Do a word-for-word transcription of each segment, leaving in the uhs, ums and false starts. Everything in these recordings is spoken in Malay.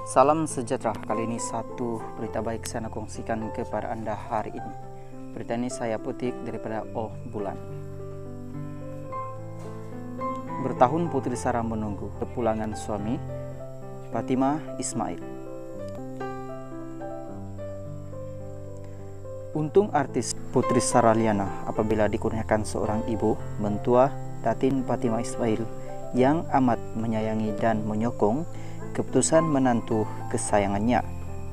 Salam sejahtera. Kali ini satu berita baik saya nak kongsikan kepada anda hari ini. Berita ini saya petik daripada Oh Bulan. Bertahun Putri Sarah menunggu kepulangan suami Fatimah Ismail. Untung artis Putri Sarah Liana apabila dikurniakan seorang ibu mentua Datin Fatimah Ismail yang amat menyayangi dan menyokong keputusan menantu kesayangannya.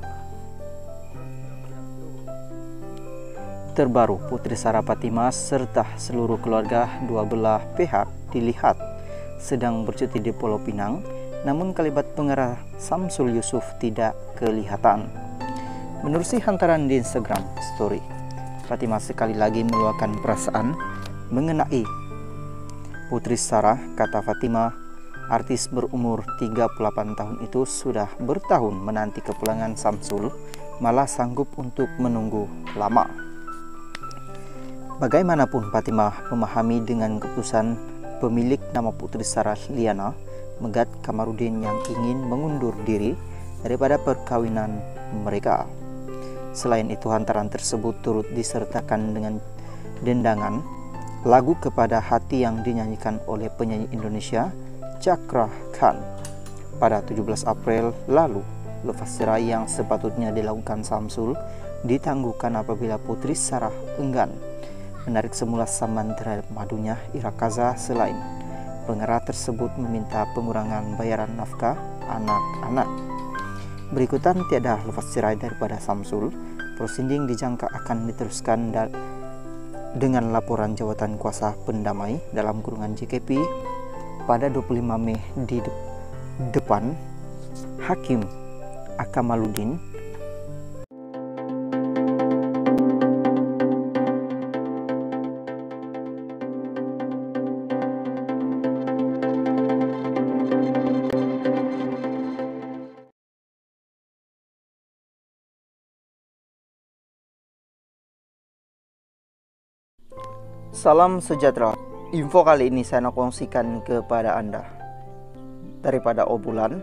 Terbaru, Putri Sarah Fatimah serta seluruh keluarga dua belah pihak dilihat sedang bercuti di Pulau Pinang, namun kalibat pengarah Samsul Yusuf tidak kelihatan. Menerusi hantaran di Instagram Story, Fatimah sekali lagi meluapkan perasaan mengenai Putri Sarah. Kata Fatimah, artis berumur tiga puluh delapan tahun itu sudah bertahun menanti kepulangan Samsul, malah sanggup untuk menunggu lama. Bagaimanapun Fatimah memahami dengan keputusan pemilik nama Putri Sarah Liana, Megat Kamarudin, yang ingin mengundur diri daripada perkawinan mereka. Selain itu, hantaran tersebut turut disertakan dengan dendangan lagu Kepada Hati yang dinyanyikan oleh penyanyi Indonesia Cakra Khan. Pada tujuh belas April lalu, lepas cerai yang sepatutnya dilakukan Samsul ditangguhkan apabila Putri Sarah enggan menarik semula saman terhadap madunya Ira Kaza. Selain pengarah tersebut meminta pengurangan bayaran nafkah anak-anak. Berikutan tiada lepas cerai daripada Samsul. Prosiding dijangka akan diteruskan dengan laporan jawatan kuasa pendamai dalam kurungan J K P pada dua puluh lima Mei di de depan Hakim Akamaluddin. Salam sejahtera. Info kali ini saya nak kongsikan kepada anda daripada Oh Bulan.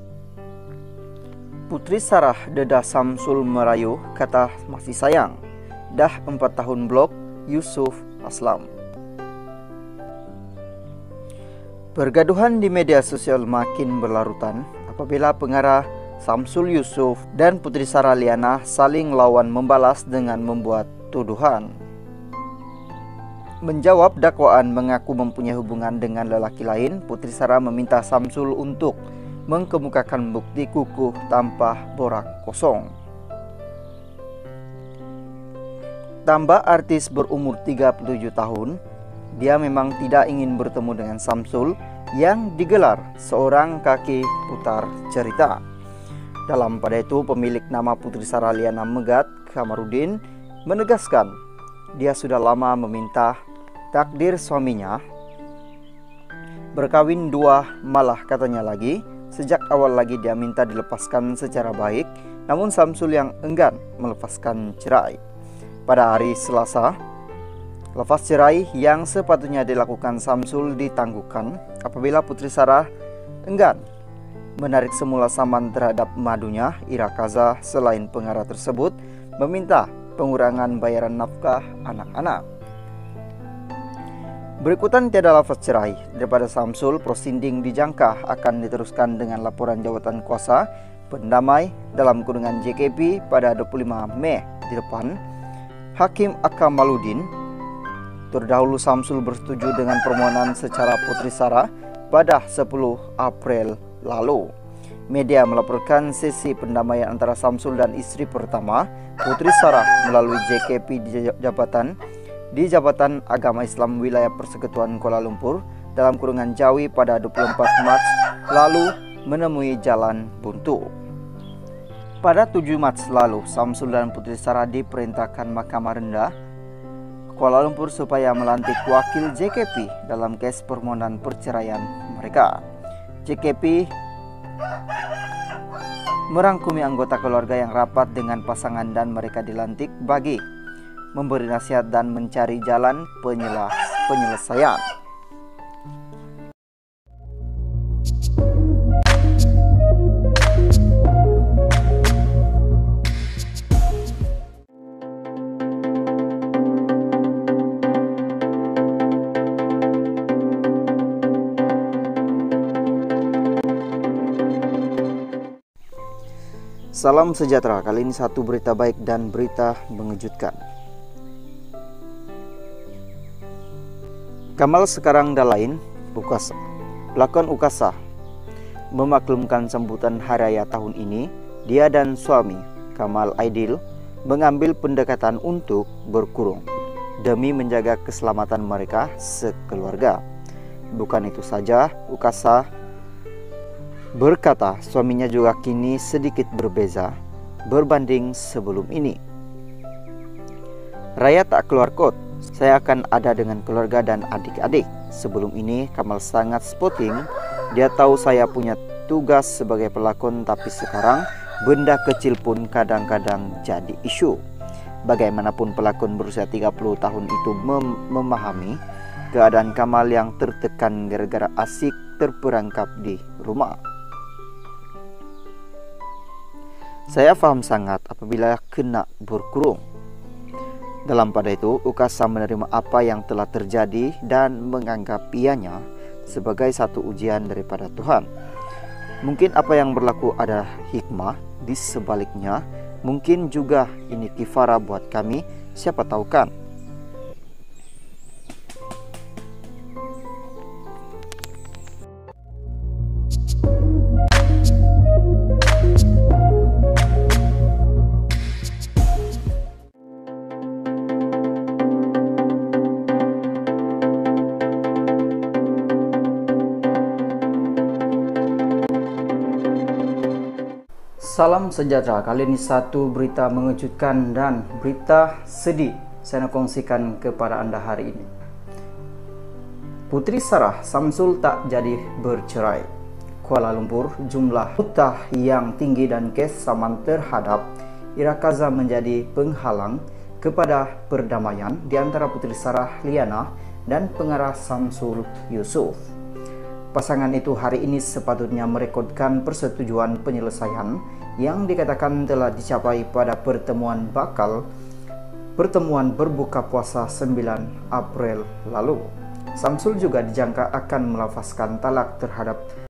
Putri Sarah dedah Samsul merayu, kata masih sayang. Dah empat tahun blok Yusuf Aslam. Pergaduhan di media sosial makin berlarutan apabila pengarah Samsul Yusuf dan Putri Sarah Liana saling lawan membalas dengan membuat tuduhan. Menjawab dakwaan mengaku mempunyai hubungan dengan lelaki lain, Putri Sarah meminta Samsul untuk mengemukakan bukti kukuh tanpa borak kosong. Tambah artis berumur tiga puluh tujuh tahun, dia memang tidak ingin bertemu dengan Samsul yang digelar seorang kaki putar cerita. Dalam pada itu, pemilik nama Putri Sarah Liana, Megat Kamarudin, menegaskan dia sudah lama meminta takdir suaminya berkawin dua, malah katanya lagi sejak awal lagi dia minta dilepaskan secara baik, namun Samsul yang enggan melepaskan cerai. Pada hari Selasa, lepas cerai yang sepatutnya dilakukan Samsul ditangguhkan apabila Putri Sarah enggan menarik semula saman terhadap madunya Ira Kaza. Selain pengarah tersebut meminta pengurangan bayaran nafkah anak-anak. Berikutan tiada lafaz cerai daripada Samsul. Prosiding dijangka akan diteruskan dengan laporan jawatan kuasa pendamai dalam kurungan J K P pada dua puluh lima Mei di depan Hakim Akamaluddin. Terdahulu Samsul bersetuju dengan permohonan secara Putri Sarah pada sepuluh April lalu. Media melaporkan sesi pendamaian antara Samsul dan istri pertama Putri Sarah melalui J K P di jabatan di Jabatan Agama Islam Wilayah Persekutuan Kuala Lumpur dalam kurungan Jawi pada dua puluh empat Mac lalu menemui jalan buntu. Pada tujuh Mac lalu, Samsul dan Putri Sarah diperintahkan Mahkamah Rendah Kuala Lumpur supaya melantik wakil J K P dalam kes permohonan perceraian mereka. J K P merangkumi anggota keluarga yang rapat dengan pasangan dan mereka dilantik bagi memberi nasihat dan mencari jalan penyelesaian. Thank you. Salam sejahtera, kali ini satu berita baik dan berita mengejutkan. Kamal sekarang dah lain, Ukasa. Pelakon Ukasa memaklumkan sambutan hari raya tahun ini. Dia dan suami, Kamal Aidil, mengambil pendekatan untuk berkurung demi menjaga keselamatan mereka sekeluarga. Bukan itu saja, Ukasa berkata suaminya juga kini sedikit berbeza berbanding sebelum ini. Raya tak keluar kot, saya akan ada dengan keluarga dan adik-adik. Sebelum ini Kamal sangat sporting, dia tahu saya punya tugas sebagai pelakon, tapi sekarang benda kecil pun kadang-kadang jadi isu. Bagaimanapun pelakon berusia tiga puluh tahun itu mem memahami keadaan Kamal yang tertekan gara-gara asik terperangkap di rumah. Saya paham sangat apabila kena berkurung. Dalam pada itu, Ukasa menerima apa yang telah terjadi dan menganggap ianya sebagai satu ujian daripada Tuhan. Mungkin apa yang berlaku adalah hikmah, di sebaliknya mungkin juga ini kifara buat kami, siapa tahu kan. Salam sejahtera, kali ini satu berita mengejutkan dan berita sedih saya nak kongsikan kepada anda hari ini. Putri Sarah Samsul tak jadi bercerai. Kuala Lumpur, jumlah hutang yang tinggi dan kes saman terhadap Ira Kaza menjadi penghalang kepada perdamaian di antara Putri Sarah Liana dan pengarah Samsul Yusuf. Pasangan itu hari ini sepatutnya merekodkan persetujuan penyelesaian yang dikatakan telah dicapai pada pertemuan bakal pertemuan berbuka puasa sembilan April lalu. Samsul juga dijangka akan melafazkan talak terhadap